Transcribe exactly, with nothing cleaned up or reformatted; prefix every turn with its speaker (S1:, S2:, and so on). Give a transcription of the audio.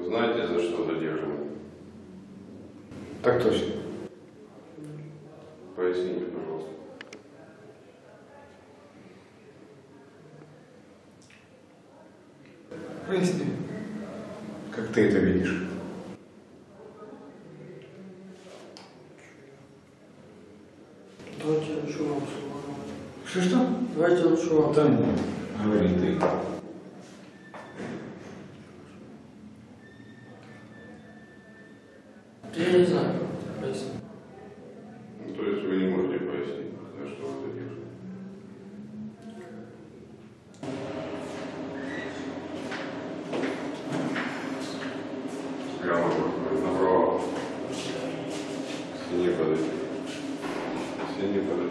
S1: знаете, за что задержаны?
S2: Так точно.
S1: Поясните, пожалуйста.
S2: Поясни, как ты это видишь.
S3: Давайте лучше вам слово.
S2: Что-что?
S3: Давайте лучше вам.
S2: Да нет, говори ты.
S3: Я не знаю, как пояснить.
S1: Ну, то есть вы не можете пояснить, за что вы задержаны? Прямо направо. Синий подойти. Синий подойти.